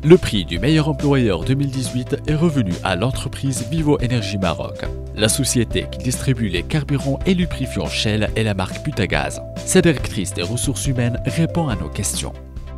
Le prix du meilleur employeur 2018 est revenu à l'entreprise Vivo Énergie Maroc. La société qui distribue les carburants et lubrifiants Shell est la marque Butagaz. Sa directrice des ressources humaines répond à nos questions.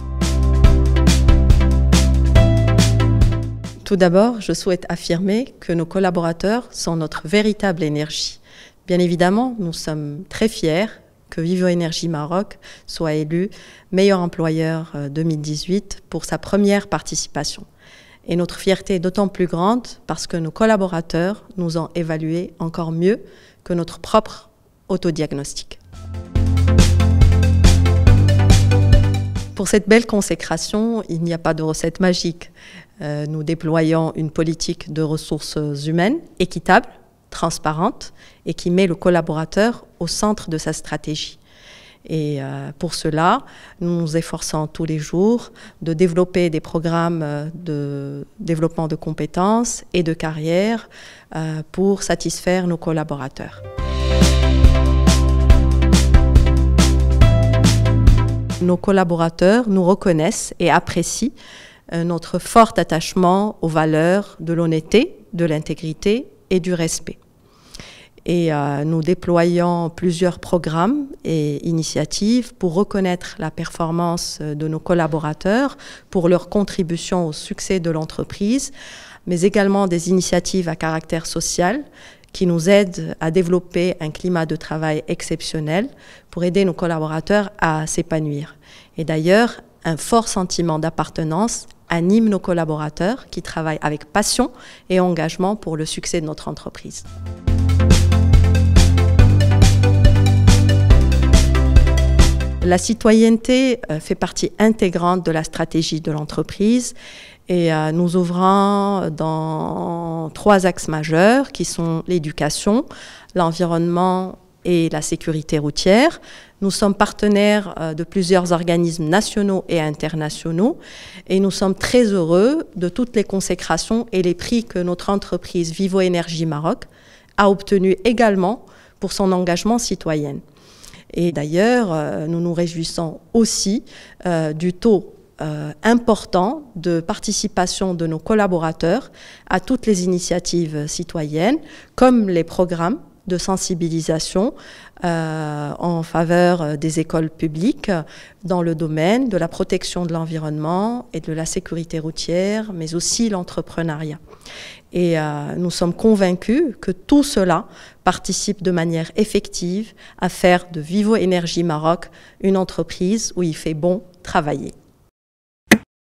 Tout d'abord, je souhaite affirmer que nos collaborateurs sont notre véritable énergie. Bien évidemment, nous sommes très fiers que Vivo Énergie Maroc soit élu meilleur employeur 2018 pour sa première participation. Et notre fierté est d'autant plus grande parce que nos collaborateurs nous ont évalués encore mieux que notre propre autodiagnostic. Pour cette belle consécration, il n'y a pas de recette magique. Nous déployons une politique de ressources humaines équitable, transparente et qui met le collaborateur au centre de sa stratégie. Et pour cela, nous nous efforçons tous les jours de développer des programmes de développement de compétences et de carrière pour satisfaire nos collaborateurs. Nos collaborateurs nous reconnaissent et apprécient notre fort attachement aux valeurs de l'honnêteté, de l'intégrité et du respect. Et nous déployons plusieurs programmes et initiatives pour reconnaître la performance de nos collaborateurs, pour leur contribution au succès de l'entreprise, mais également des initiatives à caractère social qui nous aident à développer un climat de travail exceptionnel pour aider nos collaborateurs à s'épanouir. Et d'ailleurs, un fort sentiment d'appartenance anime nos collaborateurs qui travaillent avec passion et engagement pour le succès de notre entreprise. La citoyenneté fait partie intégrante de la stratégie de l'entreprise et nous ouvrons dans 3 axes majeurs qui sont l'éducation, l'environnement et la sécurité routière. Nous sommes partenaires de plusieurs organismes nationaux et internationaux et nous sommes très heureux de toutes les consécrations et les prix que notre entreprise Vivo Énergie Maroc a obtenus également pour son engagement citoyen. Et d'ailleurs, nous nous réjouissons aussi du taux important de participation de nos collaborateurs à toutes les initiatives citoyennes, comme les programmes de sensibilisation en faveur des écoles publiques dans le domaine de la protection de l'environnement et de la sécurité routière, mais aussi l'entrepreneuriat. Et nous sommes convaincus que tout cela participe de manière effective à faire de Vivo Énergie Maroc une entreprise où il fait bon travailler.